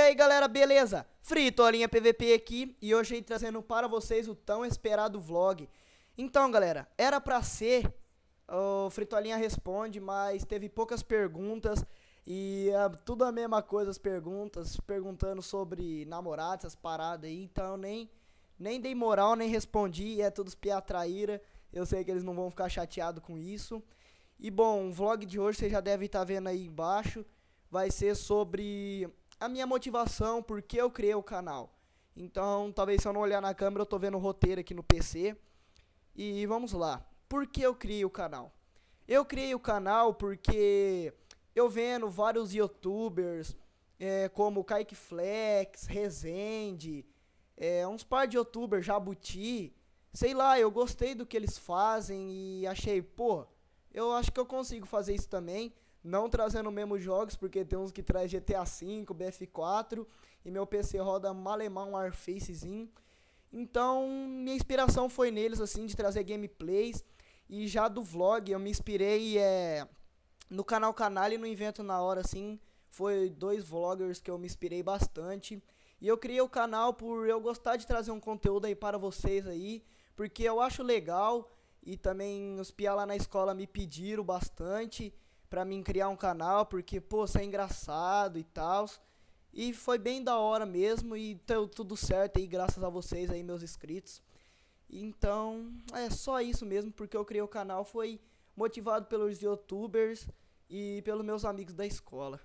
aí galera, beleza? Fritolinha PVP aqui e hoje aí trazendo para vocês o tão esperado vlog. Então galera, era pra ser o Fritolinha Responde, mas teve poucas perguntas e tudo a mesma coisa as perguntas, perguntando sobre namorados, essas paradas aí, então nem dei moral, nem respondi e é todos piá traíra. Eu sei que eles não vão ficar chateados com isso. E bom, o vlog de hoje você já deve estar vendo aí embaixo, vai ser sobre a minha motivação, porque eu criei o canal. Então, talvez se eu não olhar na câmera, eu tô vendo o roteiro aqui no PC. E vamos lá. Por que eu criei o canal? Eu criei o canal porque eu vendo vários youtubers, como Kaique Flex, Rezende, uns par de youtubers, Jabuti, sei lá, eu gostei do que eles fazem e achei, pô, eu acho que eu consigo fazer isso também. Não trazendo os mesmos jogos, porque tem uns que traz GTA V, BF4 e meu PC roda malemar um Warfacezinho. Então, minha inspiração foi neles, assim, de trazer gameplays. E já do vlog, eu me inspirei no canal Canalha e no Invento na Hora, assim. Foi dois vloggers que eu me inspirei bastante. E eu criei o canal por eu gostar de trazer um conteúdo aí para vocês aí, porque eu acho legal. E também os piá lá na escola me pediram bastante pra mim criar um canal, porque, pô, isso é engraçado e tal. E foi bem da hora mesmo, e deu tudo certo aí, graças a vocês aí, meus inscritos. Então, é só isso mesmo, porque eu criei o canal, foi motivado pelos youtubers e pelos meus amigos da escola.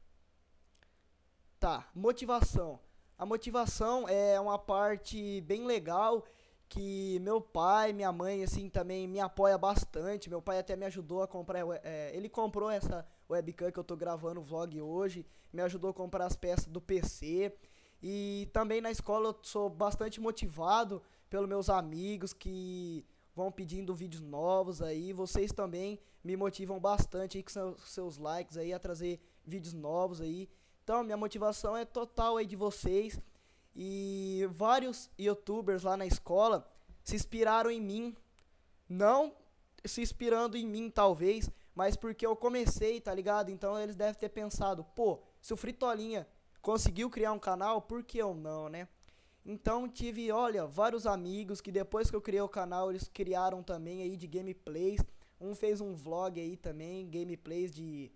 Tá, motivação. A motivação é uma parte bem legal que meu pai, minha mãe, assim, também me apoia bastante. Meu pai até me ajudou a comprar, ele comprou essa webcam que eu tô gravando o vlog hoje, me ajudou a comprar as peças do PC. E também na escola eu sou bastante motivado pelos meus amigos que vão pedindo vídeos novos aí. Vocês também me motivam bastante aí com seus likes aí a trazer vídeos novos aí. Então minha motivação é total aí de vocês. E vários youtubers lá na escola se inspiraram em mim, não se inspirando em mim talvez, mas porque eu comecei, tá ligado? Então eles devem ter pensado, pô, se o Fritolinha conseguiu criar um canal, por que eu não, né? Então tive, olha, vários amigos que depois que eu criei o canal, eles criaram também aí de gameplays. Um fez um vlog aí também, gameplays de,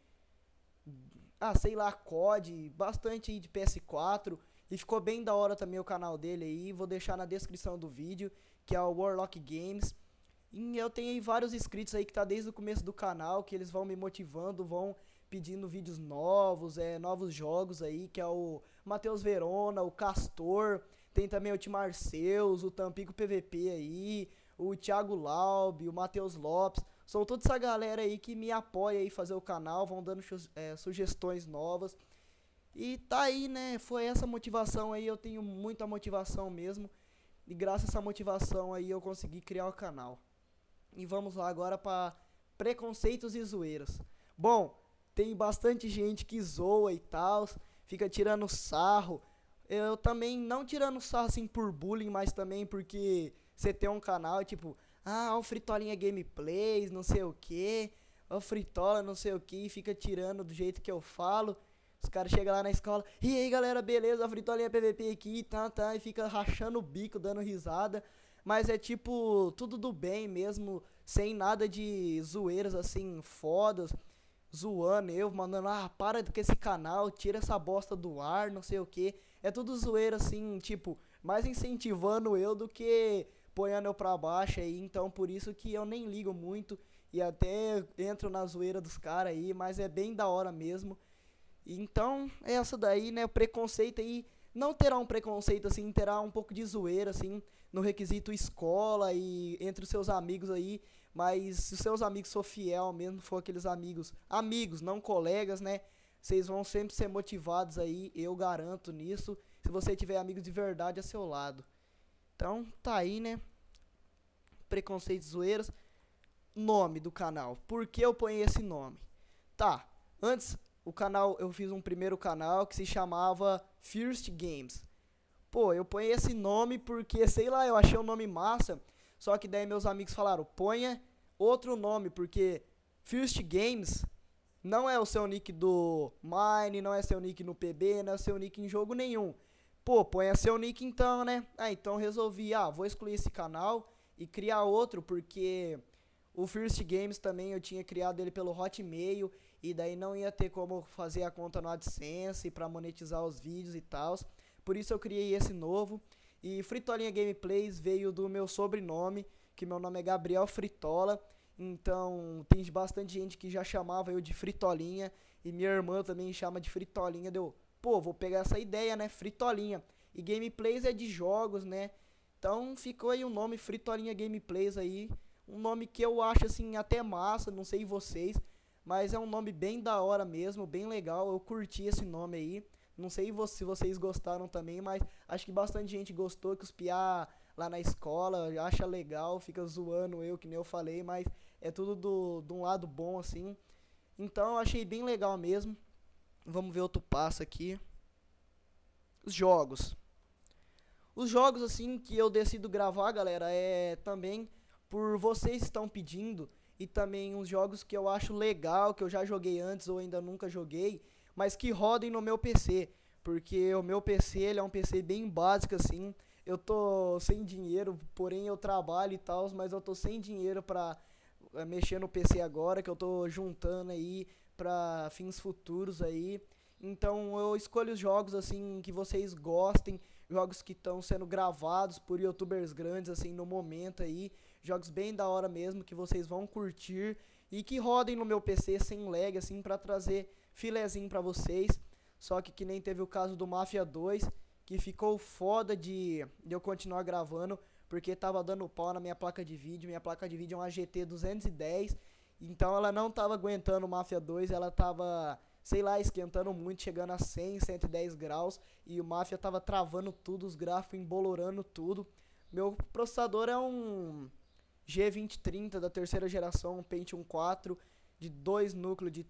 sei lá, COD, bastante aí de PS4. E ficou bem da hora também o canal dele aí, vou deixar na descrição do vídeo, que é o Warlock Games. E eu tenho aí vários inscritos aí que tá desde o começo do canal, que eles vão me motivando, vão pedindo vídeos novos, novos jogos aí, que é o Matheus Verona, o Castor, tem também o Timarceus, o Tampico PVP aí, o Thiago Laub, o Matheus Lopes. São toda essa galera aí que me apoia aí fazer o canal, vão dando sugestões novas. E tá aí, né? Foi essa motivação aí, eu tenho muita motivação mesmo. E graças a essa motivação aí eu consegui criar o canal. E vamos lá agora para preconceitos e zoeiras. Bom, tem bastante gente que zoa e tal, fica tirando sarro. Eu também não tirando sarro assim por bullying, mas também porque você tem um canal tipo, o Fritolinha Gameplays, não sei o que, o Fritola não sei o que, fica tirando do jeito que eu falo. Os caras chegam lá na escola, e aí galera, beleza, a Fritolinha PVP aqui, e fica rachando o bico, dando risada. Mas é tipo, tudo do bem mesmo, sem nada de zoeiras assim, fodas, zoando eu, mandando, para com esse canal, tira essa bosta do ar, não sei o que. É tudo zoeira assim, tipo, mais incentivando eu do que ponhando eu pra baixo aí, então por isso que eu nem ligo muito e até entro na zoeira dos caras aí, mas é bem da hora mesmo. Então, essa daí, né, o preconceito aí, não terá um preconceito assim, terá um pouco de zoeira assim, no requisito escola e entre os seus amigos aí, mas se os seus amigos for fiel mesmo, for aqueles amigos, não colegas, né, vocês vão sempre ser motivados aí, eu garanto nisso, se você tiver amigos de verdade a seu lado. Então, tá aí, né, preconceitos, zoeiras, nome do canal, por que eu ponho esse nome? Tá, antes o canal, eu fiz um primeiro canal que se chamava First Games. Pô, eu ponho esse nome porque, sei lá, eu achei o nome massa. Só que daí meus amigos falaram, ponha outro nome, porque First Games Não é o seu nick do Mine, não é seu nick no PB, não é seu nick em jogo nenhum. Pô, põe seu nick então, né? Então resolvi, vou excluir esse canal e criar outro, porque o First Games também eu tinha criado ele pelo Hotmail, e daí não ia ter como fazer a conta no AdSense pra monetizar os vídeos e tal. Por isso eu criei esse novo. E Fritolinha Gameplays veio do meu sobrenome, que meu nome é Gabriel Fritola. Então tem bastante gente que já chamava eu de Fritolinha, e minha irmã também chama de Fritolinha. Deu, pô, vou pegar essa ideia, né? Fritolinha. E Gameplays é de jogos, né? Então ficou aí o nome Fritolinha Gameplays aí. Um nome que eu acho assim até massa, não sei vocês, mas é um nome bem da hora mesmo, bem legal. Eu curti esse nome aí. Não sei se vocês gostaram também, mas acho que bastante gente gostou, que os piá lá na escola acha legal, fica zoando eu, que nem eu falei, mas é tudo de um lado bom assim. Então eu achei bem legal mesmo. Vamos ver outro passo aqui. Os jogos. Os jogos assim que eu decido gravar, galera, é também por vocês estão pedindo, e também uns jogos que eu acho legal, que eu já joguei antes ou ainda nunca joguei, mas que rodem no meu PC, porque o meu PC ele é um PC bem básico assim. Eu tô sem dinheiro, porém eu trabalho e tal, mas eu tô sem dinheiro pra mexer no PC agora, que eu tô juntando aí pra fins futuros aí. Então eu escolho os jogos assim que vocês gostem, jogos que estão sendo gravados por youtubers grandes assim no momento aí, jogos bem da hora mesmo que vocês vão curtir e que rodem no meu PC sem lag assim, pra trazer filezinho pra vocês. Só que nem teve o caso do Mafia 2, que ficou foda de eu continuar gravando, porque tava dando pau na minha placa de vídeo. Minha placa de vídeo é uma GT 210, então ela não tava aguentando o Mafia 2, ela tava, sei lá, esquentando muito, chegando a 100, 110 graus, e o Mafia tava travando tudo, os gráficos embolorando tudo. Meu processador é um G2030 da terceira geração, um Pentium 4, de 2 núcleos de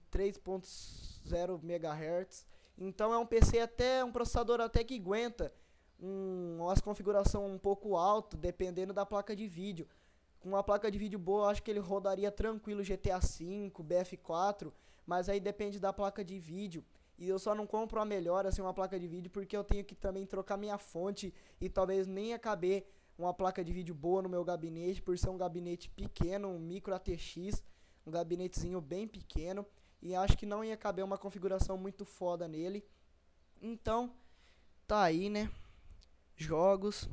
3.0 MHz. Então é um PC até, um processador até que aguenta umas configuração um pouco alto, dependendo da placa de vídeo. Com uma placa de vídeo boa, eu acho que ele rodaria tranquilo GTA V, BF4, mas aí depende da placa de vídeo. E eu só não compro a melhor, assim, uma placa de vídeo, porque eu tenho que também trocar minha fonte e talvez nem ia caber uma placa de vídeo boa no meu gabinete, por ser um gabinete pequeno, um micro ATX, um gabinetezinho bem pequeno, e acho que não ia caber uma configuração muito foda nele. Então, tá aí, né? Jogos.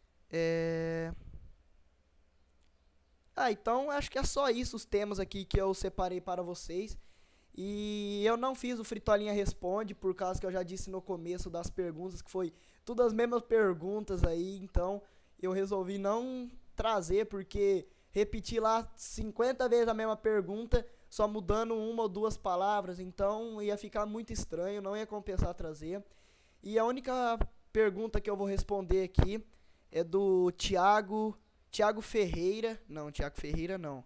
Então acho que é só isso os temas aqui que eu separei para vocês. E eu não fiz o Fritolinha Responde, por causa que eu já disse no começo das perguntas, que foi tudo as mesmas perguntas aí. Então eu resolvi não trazer, porque repetir lá 50 vezes a mesma pergunta, só mudando uma ou duas palavras, então ia ficar muito estranho, não ia compensar trazer. E a única pergunta que eu vou responder aqui é do Thiago Ferreira. Não, Thiago Ferreira não.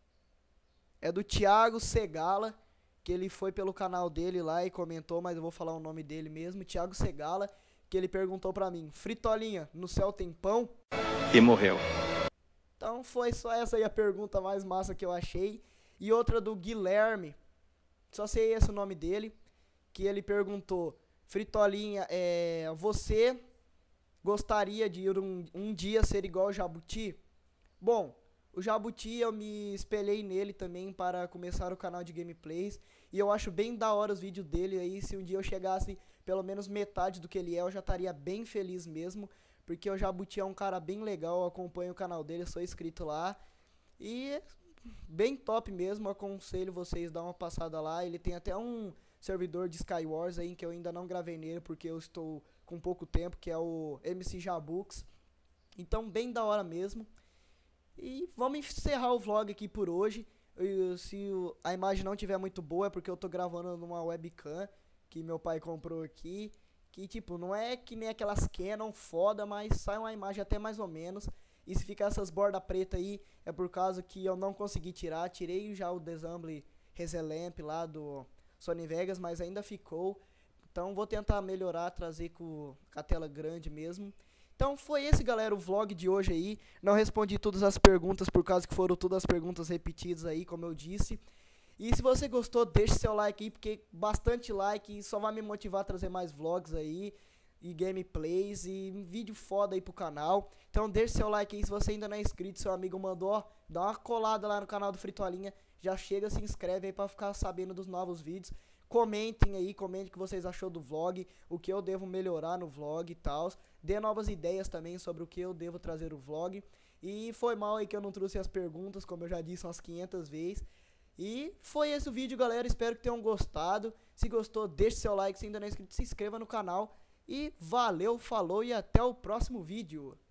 É do Thiago Segala, que ele foi pelo canal dele lá e comentou, mas eu vou falar o nome dele mesmo, Thiago Segala, que ele perguntou pra mim: Fritolinha, no céu tem pão? E morreu. Então foi só essa aí a pergunta mais massa que eu achei. E outra do Guilherme, só sei esse o nome dele, que ele perguntou: Fritolinha, você gostaria de ir um dia ser igual ao Jabuti? Bom, o Jabuti eu me espelhei nele também para começar o canal de gameplays, e eu acho bem da hora os vídeos dele aí. Se um dia eu chegasse pelo menos metade do que ele é, eu já estaria bem feliz mesmo, porque o Jabuti é um cara bem legal, eu acompanho o canal dele, sou inscrito lá, e bem top mesmo, aconselho vocês a dar uma passada lá. Ele tem até um servidor de Skywars aí, que eu ainda não gravei nele, porque eu estou com pouco tempo, que é o MC Jabux. Então bem da hora mesmo. E vamos encerrar o vlog aqui por hoje. Se a imagem não tiver muito boa, é porque eu tô gravando numa webcam que meu pai comprou aqui, que tipo, não é que nem aquelas Canon foda, mas sai uma imagem até mais ou menos. E se ficar essas bordas pretas aí, é por causa que eu não consegui tirar. Tirei já o Desamble Reselamp lá do Sony Vegas, mas ainda ficou. Então vou tentar melhorar, trazer com a tela grande mesmo. Então foi esse, galera, o vlog de hoje aí. Não respondi todas as perguntas por causa que foram todas as perguntas repetidas aí, como eu disse. E se você gostou, deixe seu like aí, porque bastante like só vai me motivar a trazer mais vlogs aí, e gameplays, e um vídeo foda aí pro canal. Então deixe seu like aí, se você ainda não é inscrito, seu amigo mandou, ó, dá uma colada lá no canal do Fritolinha, já chega, se inscreve aí pra ficar sabendo dos novos vídeos. Comentem aí, comentem o que vocês achou do vlog, o que eu devo melhorar no vlog e tal. Dê novas ideias também sobre o que eu devo trazer no vlog. E foi mal aí que eu não trouxe as perguntas, como eu já disse umas 500 vezes. E foi esse o vídeo, galera. Espero que tenham gostado. Se gostou, deixe seu like. Se ainda não é inscrito, se inscreva no canal. E valeu, falou e até o próximo vídeo.